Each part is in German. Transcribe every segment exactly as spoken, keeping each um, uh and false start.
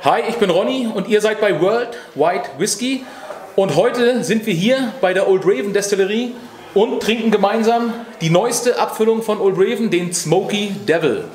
Hi, ich bin Ronny und ihr seid bei World Wide Whisky und heute sind wir hier bei der Old Raven Destillerie und trinken gemeinsam die neueste Abfüllung von Old Raven, den Smoky Devil.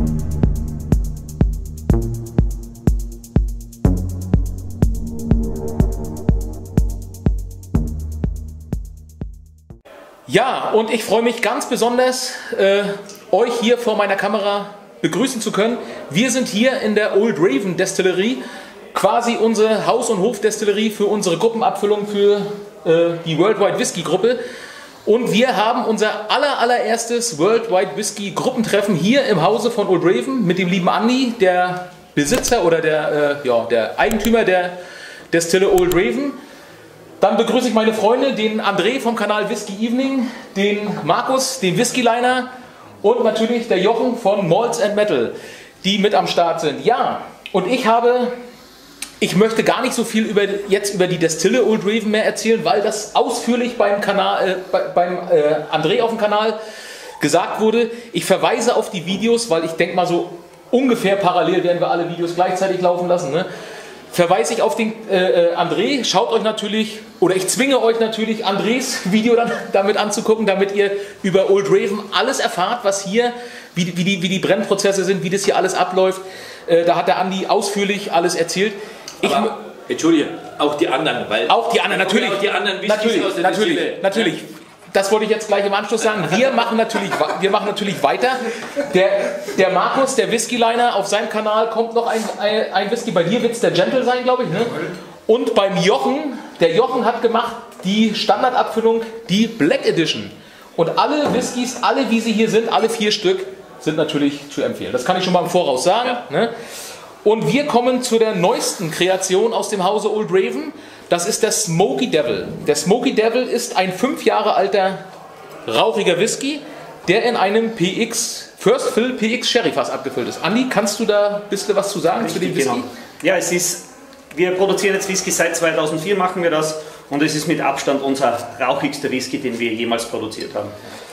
Ja, und ich freue mich ganz besonders, äh, euch hier vor meiner Kamera begrüßen zu können. Wir sind hier in der Old Raven Destillerie, quasi unsere Haus- und Hofdestillerie für unsere Gruppenabfüllung für äh, die World Wide Whisky Gruppe. Und wir haben unser aller, allererstes World Wide Whisky Gruppentreffen hier im Hause von Old Raven mit dem lieben Andi, der Besitzer oder der, äh, ja, der Eigentümer der Destille Old Raven. Dann begrüße ich meine Freunde, den André vom Kanal Whisky Evening, den Markus, den Whisky Liner und natürlich der Jochen von Malts and Metal, die mit am Start sind. Ja, und ich habe, ich möchte gar nicht so viel über, jetzt über die Destille Old Raven mehr erzählen, weil das ausführlich beim, Kanal, äh, bei, beim äh, André auf dem Kanal gesagt wurde. Ich verweise auf die Videos, weil ich denke mal so ungefähr parallel werden wir alle Videos gleichzeitig laufen lassen, ne? Verweise ich auf den äh, André, schaut euch natürlich, oder ich zwinge euch natürlich, Andrés Video dann damit anzugucken, damit ihr über Old Raven alles erfahrt, was hier, wie, wie, die, wie die Brennprozesse sind, wie das hier alles abläuft. Äh, da hat der Andi ausführlich alles erzählt. Ich, Aber, Entschuldige, auch die anderen, weil... Auch die anderen, natürlich. Auch die anderen natürlich, aus der natürlich, Destille. natürlich. Ja. Das wollte ich jetzt gleich im Anschluss sagen. Wir machen natürlich, wir machen natürlich weiter. Der, der Markus, der Whisky-Liner, auf seinem Kanal kommt noch ein, ein, ein Whisky. Bei dir wird es der Gentle sein, glaube ich. Ne? Und beim Jochen, der Jochen hat gemacht die Standardabfüllung, die Black Edition. Und alle Whiskys, alle wie sie hier sind, alle vier Stück, sind natürlich zu empfehlen. Das kann ich schon mal im Voraus sagen. Ja. Ne? Und wir kommen zu der neuesten Kreation aus dem Hause Old Raven. Das ist der Smoky Devil. Der Smoky Devil ist ein fünf Jahre alter rauchiger Whisky, der in einem P X, First Fill P X Sherry Fass abgefüllt ist. Andi, kannst du da ein bisschen was zu sagen? Richtig, zu dem Whisky? Genau. Ja, es ist, wir produzieren jetzt Whisky seit zweitausendvier, machen wir das, und es ist mit Abstand unser rauchigster Whisky, den wir jemals produziert haben.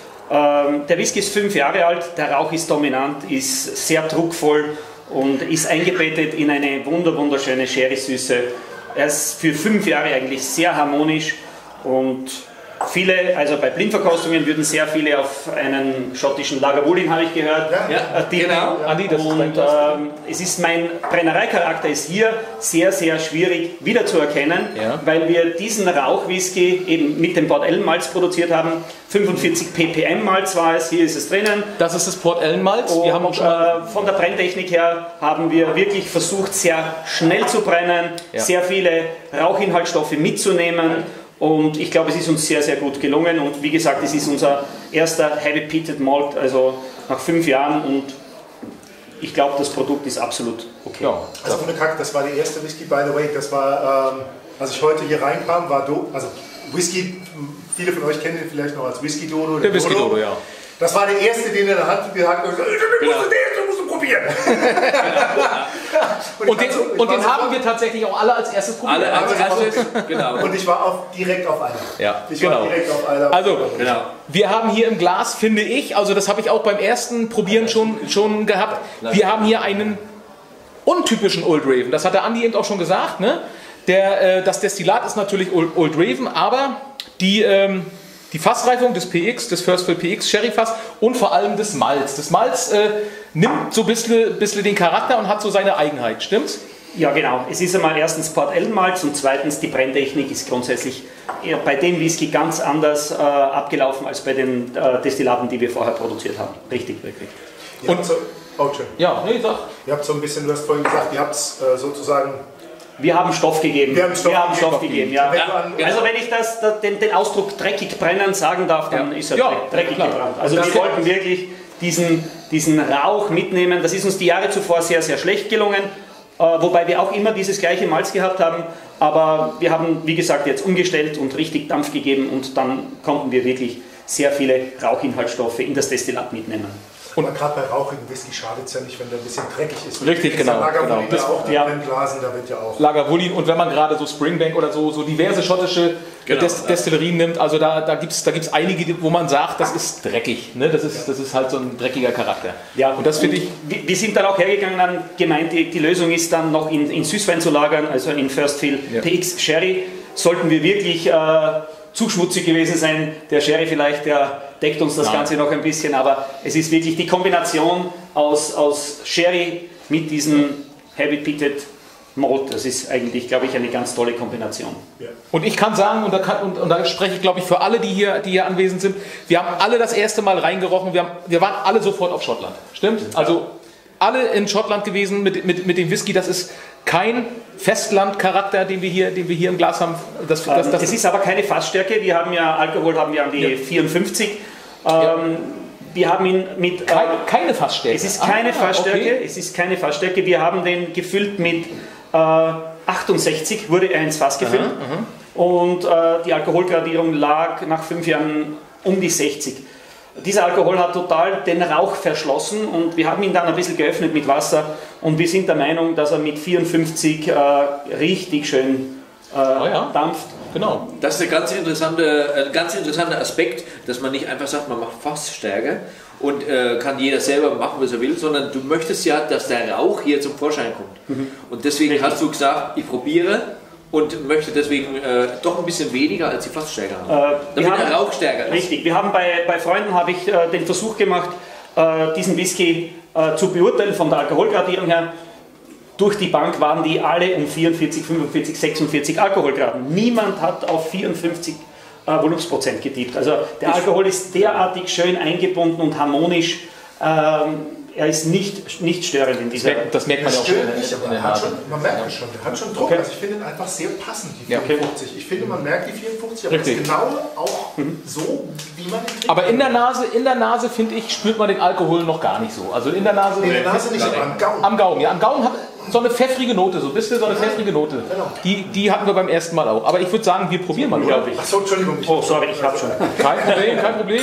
Ähm, der Whisky ist fünf Jahre alt, der Rauch ist dominant, ist sehr druckvoll und ist eingebettet in eine wunder wunderschöne Sherry-Süße. Er ist für fünf Jahre eigentlich sehr harmonisch und viele, also bei Blindverkostungen würden sehr viele auf einen schottischen Lagavulin, habe ich gehört. Ja, ja, äh, genau. Ja. Andi, das und ähm, es ist mein Brennereicharakter ist hier sehr, sehr schwierig wiederzuerkennen, ja. Weil wir diesen Rauchwhisky eben mit dem Port Ellen Malz produziert haben. fünfundvierzig ppm Malz war es, hier ist es drinnen. Das ist das Port Ellen Malz. Und, wir haben auch schon äh, von der Brenntechnik her haben wir wirklich versucht, sehr schnell zu brennen, ja. Sehr viele Rauchinhaltsstoffe mitzunehmen. Und ich glaube, es ist uns sehr, sehr gut gelungen. Und wie gesagt, es ist unser erster Heavy Peated Malt, also nach fünf Jahren. Und ich glaube, das Produkt ist absolut okay. Ja, also ohne Kack, das war die erste Whisky, by the way. Das war, ähm, als ich heute hier reinkam, war Do also Whisky, viele von euch kennen ihn vielleicht noch als Whisky Dodo. Der Whisky Dodo, ja. Das war der erste, den er in der Hand gehabt hat und gesagt hat, du musst den, du musst ihn probieren. und, und den, so, und den so haben wir tatsächlich auch alle als erstes probiert. Alle als erstes, genau. Und ich war auf, direkt auf einer. Ja, ich genau. war direkt auf einer. Also, genau. Wir haben hier im Glas, finde ich, also das habe ich auch beim ersten Probieren schon, schon gehabt, wir haben hier einen untypischen Old Raven. Das hat der Andi eben auch schon gesagt. Ne? Der, äh, das Destillat ist natürlich Old, Old Raven, aber die... Ähm, Die Fassreifung des P X, des First Fill P X Sherry Fass und vor allem des Malz. Das Malz äh, nimmt so ein bisschen, bisschen den Charakter und hat so seine Eigenheit, stimmt's? Ja, genau. Es ist einmal erstens Port Ellen Malz und zweitens die Brenntechnik ist grundsätzlich bei dem Whisky ganz anders äh, abgelaufen als bei den äh, Destillaten, die wir vorher produziert haben. Richtig, richtig. Und so, oh, schön. Ja, nee, sag. Ihr habt so ein bisschen, du hast vorhin gesagt, ihr habt es äh, sozusagen. Wir haben Stoff gegeben. Wir haben Stoff, wir haben Stoff Stoff gegeben, ja. ja. Also wenn ich das, den, den Ausdruck dreckig brennen sagen darf, dann ja. Ist er ja, dreckig klar. gebrannt. Also wir wollten wirklich diesen, diesen Rauch mitnehmen. Das ist uns die Jahre zuvor sehr, sehr schlecht gelungen. Äh, wobei wir auch immer dieses gleiche Malz gehabt haben. Aber wir haben, wie gesagt, jetzt umgestellt und richtig Dampf gegeben und dann konnten wir wirklich sehr viele Rauchinhaltsstoffe in das Destillat mitnehmen. Und aber gerade bei rauchigen Whisky schadet es ja nicht, wenn der ein bisschen dreckig ist. Richtig, genau. genau. Das auch die ja. Blasen, da wird ja auch. Lagavulin und wenn man gerade so Springbank oder so, so diverse schottische Genau, Des ja. Destillerien nimmt, also da, da gibt es da gibt's einige, wo man sagt, das ist dreckig. Ne? Das, ist, das ist halt so ein dreckiger Charakter. Ja, und das finde ich. Wir wir sind dann auch hergegangen und haben gemeint, die, die Lösung ist dann noch in, in Süßwein zu lagern, also in First Fill Ja. P X Sherry. Sollten wir wirklich äh, zu schmutzig gewesen sein, der Sherry vielleicht, der deckt uns das Nein. Ganze noch ein bisschen, aber es ist wirklich die Kombination aus, aus Sherry mit diesem Heavy Peated Malt. Das ist eigentlich, glaube ich, eine ganz tolle Kombination. Ja. Und ich kann sagen, und da, kann, und, und da spreche ich, glaube ich, für alle, die hier, die hier anwesend sind, wir haben alle das erste Mal reingerochen, wir, haben, wir waren alle sofort auf Schottland. Stimmt? Also alle in Schottland gewesen mit, mit, mit dem Whisky. Das ist kein Festlandcharakter, den wir hier, den wir hier im Glas haben. Das, das, das Es ist aber keine Fassstärke. Wir haben ja Alkohol, haben wir an die Ja. vierundfünfzig. Ja. Ähm, wir haben ihn mit. keine, keine Fassstärke. Es ist keine Ah, Fassstärke. okay. Es ist keine Fassstärke. Wir haben den gefüllt mit äh, achtundsechzig, wurde er ins Fass gefüllt. Und äh, die Alkoholgradierung lag nach fünf Jahren um die sechzig. Dieser Alkohol hat total den Rauch verschlossen und wir haben ihn dann ein bisschen geöffnet mit Wasser und wir sind der Meinung, dass er mit vierundfünfzig äh, richtig schön äh, Oh ja. dampft. Genau. Das ist ein ganz interessanter, ein ganz interessanter Aspekt, dass man nicht einfach sagt, man macht Fassstärke und äh, kann jeder selber machen, was er will, sondern du möchtest ja, dass der Rauch hier zum Vorschein kommt. Mhm. Und deswegen Richtig. hast du gesagt, ich probiere und möchte deswegen äh, doch ein bisschen weniger als die Fassstärke haben. Äh, damit wir der haben- Rauch stärker ist. Richtig, wir haben bei, bei Freunden habe ich äh, den Versuch gemacht, äh, diesen Whisky äh, zu beurteilen von der Alkoholgradierung her. Durch die Bank waren die alle um vierundvierzig, fünfundvierzig, sechsundvierzig Alkoholgraden. Niemand hat auf vierundfünfzig äh, Volumensprozent getippt. Also der Alkohol ist derartig schön eingebunden und harmonisch. Ähm, er ist nicht, nicht störend in Das dieser... merkt, das merkt man ja auch schon Stört in, nicht, in, aber in der er hat Nase. schon, man merkt es schon, der hat schon Druck. Okay. Also ich finde ihn einfach sehr passend, die Ja, okay. vierundfünfzig. Ich finde, man merkt die vierundfünfzig, aber es Richtig. ist genau auch so, wie man ihn trinkt. Aber in der Nase, in der Nase finde ich, spürt man den Alkohol noch gar nicht so. Also in der Nase. in der Nase nicht, aber am Gaumen. Am Gaumen, ja. Am Gaumen hat so eine pfeffrige Note, so ein bisschen so eine pfeffrige Note. Genau. Die, die hatten wir beim ersten Mal auch. Aber ich würde sagen, wir probieren mal, oder? Unglaublich. Achso, Entschuldigung. Ich Oh, sorry, ich habe schon. Kein Problem, kein Problem.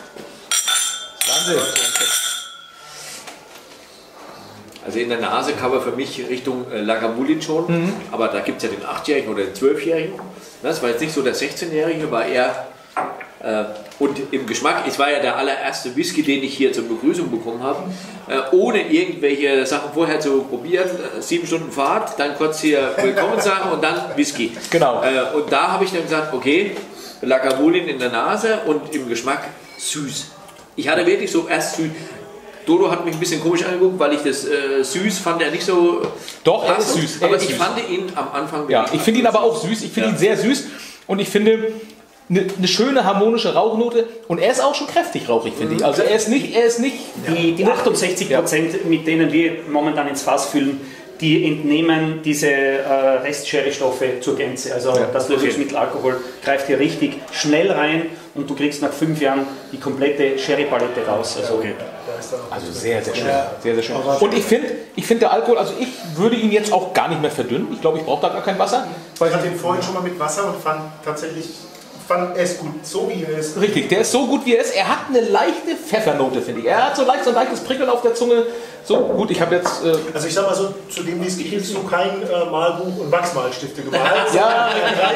Wahnsinn. Also in der Nase kann man für mich Richtung äh, Lagavulin schon, aber da gibt es ja den achtjährigen oder den zwölfjährigen. Das war jetzt nicht so der sechzehnjährige, war eher. Äh, und im Geschmack, es war ja der allererste Whisky, den ich hier zur Begrüßung bekommen habe, äh, ohne irgendwelche Sachen vorher zu probieren. Äh, sieben Stunden Fahrt, dann kurz hier Willkommen sagen und dann Whisky. Genau. Äh, und da habe ich dann gesagt, okay, Lagavulin in der Nase und im Geschmack süß. Ich hatte wirklich so erst süß. Dodo hat mich ein bisschen komisch angeguckt, weil ich das äh, süß fand, er nicht so. Doch, er ist passend. süß, er Aber ist ich süß. fand ihn am Anfang. Ja, ich finde ihn aber auch süß. Ich finde Ja. ihn sehr süß. Und ich finde eine, eine schöne harmonische Rauchnote. Und er ist auch schon kräftig rauchig, finde ich. Also er ist nicht, er ist nicht. Die, die achtundsechzig Prozent, mit denen wir momentan ins Fass füllen, die entnehmen diese äh, Rest-Sherry-Stoffe zur Gänze. Also Ja, das Lösungsmittelalkohol greift hier richtig schnell rein und du kriegst nach fünf Jahren die komplette Sherry-Palette raus. Also, Also sehr, sehr schön. Sehr, sehr schön. Und ich finde, ich finde der Alkohol, also ich würde ihn jetzt auch gar nicht mehr verdünnen. Ich glaube, ich brauche da gar kein Wasser. Ich hatte ihn vorhin schon mal mit Wasser und fand tatsächlich, fand er ist gut, so wie er ist. Richtig, der ist so gut wie er ist. Er hat eine leichte Pfeffernote, finde ich. Er hat so leicht so ein leichtes Prickeln auf der Zunge. So gut, ich habe jetzt. Äh, Also ich sag mal so, zu dem Whisky kriegst du kein äh, Malbuch und Wachsmalstifte gemalt. Ja.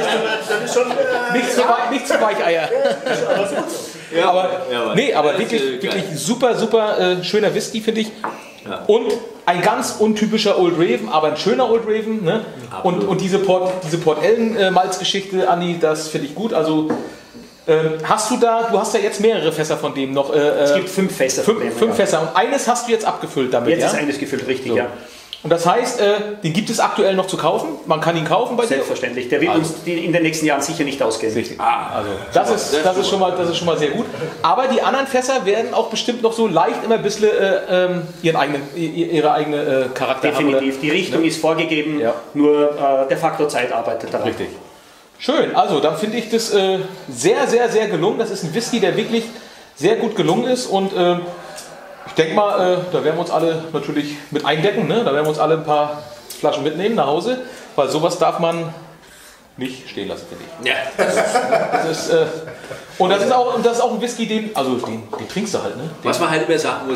Das ist schon... Äh, nicht, zu, wei- nicht zu Weicheier. aber ist gut so. Ja, Aber, ja, nee, aber das ist, wirklich, äh, geil. wirklich super, super äh, schöner Whisky, finde ich. Ja. Und ein ganz untypischer Old Raven, aber ein schöner Old Raven. Ne? Und, Absolut. und diese Port, diese Port Ellen äh, Malzgeschichte, Anni, das finde ich gut. Also ähm, hast du da, du hast ja jetzt mehrere Fässer von dem noch. Äh, es gibt fünf Fässer. von fünf, dem, fünf ja. Fässer und eines hast du jetzt abgefüllt damit. Jetzt ja? ist eines gefüllt, richtig, So. ja. Und das heißt, äh, den gibt es aktuell noch zu kaufen. Man kann ihn kaufen bei dir. Selbstverständlich. Der wird Also. uns die in den nächsten Jahren sicher nicht ausgehen. Richtig. Also das ist, das ist schon mal, das ist schon mal sehr gut. Aber die anderen Fässer werden auch bestimmt noch so leicht immer ein bisschen äh, ähm, ihren eigenen, i- ihre eigene äh, Charakter Definitiv. haben. Die Richtung Ne? ist vorgegeben, Ja. nur äh, der Faktor Zeit arbeitet daran. Richtig. Schön. Also dann finde ich das äh, sehr, sehr, sehr gelungen. Das ist ein Whisky, der wirklich sehr gut gelungen ist und äh, ich denke mal, äh, da werden wir uns alle natürlich mit eindecken. Ne? Da werden wir uns alle ein paar Flaschen mitnehmen nach Hause, weil sowas darf man nicht stehen lassen, finde ich. Ja. Das ist, äh, und das ist, auch, und das ist auch ein Whisky, den, also den, den trinkst du halt. Ne? Den, Was man halt immer sagen muss,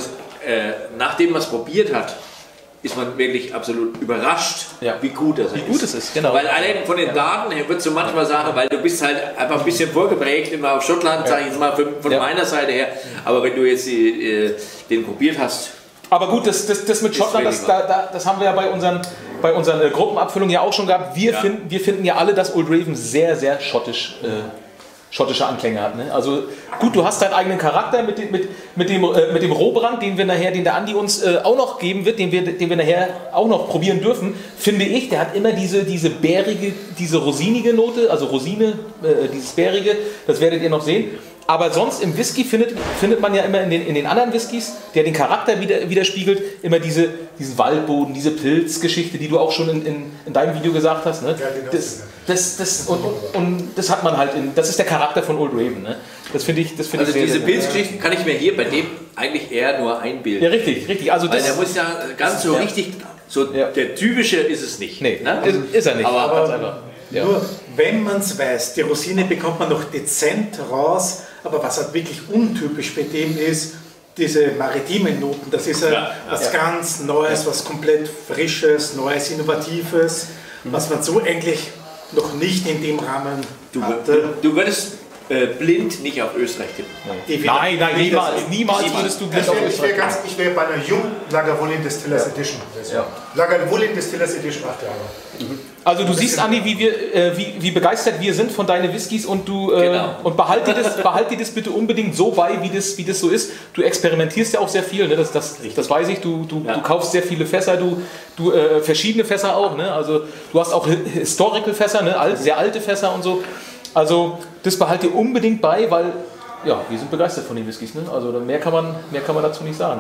äh, nachdem man es probiert hat, ist man wirklich absolut überrascht, Ja. wie gut das Wie ist. gut es ist, genau. Weil allein von den Daten her würdest du manchmal sagen, weil du bist halt einfach ein bisschen vorgeprägt, immer auf Schottland, sage ich jetzt mal von, von Ja. meiner Seite her. Aber wenn du jetzt äh, den probiert hast, Aber gut, das, das, das mit Schottland, das, da, da, das haben wir ja bei unseren, bei unseren äh, Gruppenabfüllungen ja auch schon gehabt. Wir, Ja. finden, wir finden ja alle, dass Old Raven sehr, sehr schottisch, äh, schottische Anklänge hat. Ne? Also gut, du hast deinen eigenen Charakter mit dem, mit, mit dem, äh, mit dem Rohbrand, den wir nachher, den der Andi uns äh, auch noch geben wird, den wir, den wir nachher auch noch probieren dürfen, finde ich, der hat immer diese, diese bärige, diese rosinige Note, also Rosine, äh, dieses bärige, das werdet ihr noch sehen. Aber sonst im Whisky findet, findet man ja immer in den, in den anderen Whiskys, der den Charakter wieder, widerspiegelt, immer diese, diesen Waldboden, diese Pilzgeschichte, die du auch schon in, in, in deinem Video gesagt hast. Ne? Ja, genau. Das, das, das, und, und, und das hat man halt, in, das ist der Charakter von Old Raven. Ne? Das finde ich, das finde also ich sehr, diese sehr gut. Pilzgeschichten kann ich mir hier bei dem eigentlich eher nur einbilden. Ja, richtig, richtig. Also Weil das, der muss ja ganz so Ja. richtig, so Ja. der typische ist es nicht. nee, ne? ist, ist er nicht. Aber- ganz einfach. Ja. Nur wenn man es weiß, die Rosine bekommt man noch dezent raus, aber was halt wirklich untypisch bei dem ist, diese maritimen Noten, das ist ja, Ja, was ganz Neues, was komplett Frisches, Neues, Innovatives, was man so eigentlich noch nicht in dem Rahmen Du, hatte. du würdest äh, blind nicht auf Österreich tippen. Definitiv. Nein, nein, niemals, Das- niemals niemals. würdest du Ich blind auf wäre Österreich. wär ganz, ich wäre bei einer jungen Lagavulin Distillers Edition. Ja. Lagavulin Distillers Edition acht Jahre. Also du siehst, Andi, wie, wir, äh, wie, wie begeistert wir sind von deinen Whiskys und du äh, Genau. und behalt dir, das, behalt dir das bitte unbedingt so bei, wie das, wie das so ist. Du experimentierst ja auch sehr viel, ne? das, das, das weiß ich. Du, du, Ja. du kaufst sehr viele Fässer, du, du äh, verschiedene Fässer auch. Ne? Also du hast auch Hi- Historical Fässer, ne? Alt, sehr alte Fässer und so. Also das behalt dir unbedingt bei, weil ja, wir sind begeistert von den Whiskys. Ne? Also mehr kann man, mehr kann man dazu nicht sagen.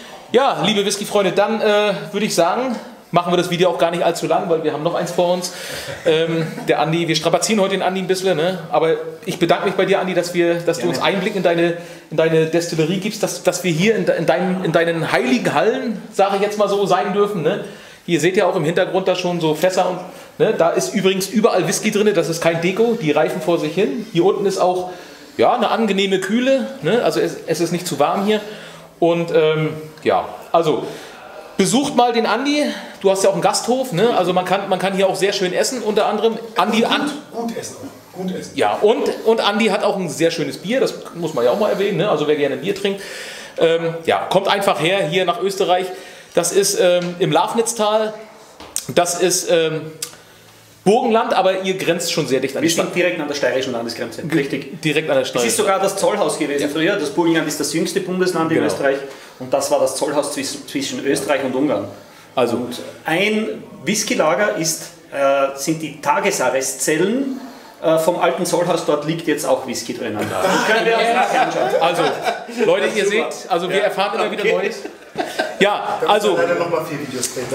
Ja, liebe Whisky-Freunde, dann äh, würde ich sagen, machen wir das Video auch gar nicht allzu lang, weil wir haben noch eins vor uns. Ähm, der Andi, wir strapazieren heute den Andi ein bisschen, ne? Aber ich bedanke mich bei dir, Andi, dass, wir, dass du uns Einblick in deine, in deine Destillerie gibst, dass, dass wir hier in, de, in, deinem, in deinen heiligen Hallen, sage ich jetzt mal so, sein dürfen. Ne? Hier seht ihr auch im Hintergrund da schon so Fässer und ne? Da ist übrigens überall Whisky drin, das ist kein Deko, die reifen vor sich hin. Hier unten ist auch ja, eine angenehme Kühle, ne? Also es, es ist nicht zu warm hier. Und ähm, ja, also besucht mal den Andi. Du hast ja auch einen Gasthof, ne? Also man kann, man kann hier auch sehr schön essen, unter anderem. Andi, an, Gut essen. Gut essen. ja, und, und Andi hat auch ein sehr schönes Bier, das muss man ja auch mal erwähnen, ne? Also wer gerne Bier trinkt. Ähm, ja, kommt einfach her, hier nach Österreich. Das ist ähm, im Lafnitztal, das ist ähm, Burgenland, aber ihr grenzt schon sehr dicht an Wir die Stadt. sind direkt an der steirischen Landesgrenze. Richtig. Direkt an der Es Steuer. ist sogar das Zollhaus gewesen früher. Das Burgenland ist das jüngste Bundesland in Genau. Österreich und das war das Zollhaus zwischen, zwischen Österreich und Ungarn. Also, Und ein Whiskylager ist, äh, sind die Tagesarrestzellen äh, vom alten Zollhaus. Dort liegt jetzt auch Whisky drinnen. Das können wir uns nachher anschauen. also, Leute, ihr seht, also wir erfahren immer wieder Neues. Ja, also Leider nochmal vier Videos drehen.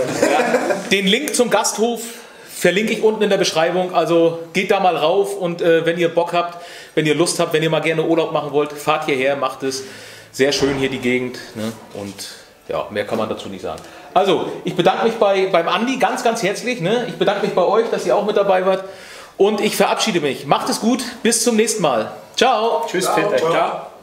den Link zum Gasthof verlinke ich unten in der Beschreibung. Also geht da mal rauf und äh, wenn ihr Bock habt, wenn ihr Lust habt, wenn ihr mal gerne Urlaub machen wollt, fahrt hierher, macht es. Sehr schön hier die Gegend. Ne? Und ja, mehr kann man dazu nicht sagen. Also, ich bedanke mich bei, beim Andi ganz, ganz herzlich. Ne? Ich bedanke mich bei euch, dass ihr auch mit dabei wart. Und ich verabschiede mich. Macht es gut. Bis zum nächsten Mal. Ciao. Tschüss, Peter. Ciao.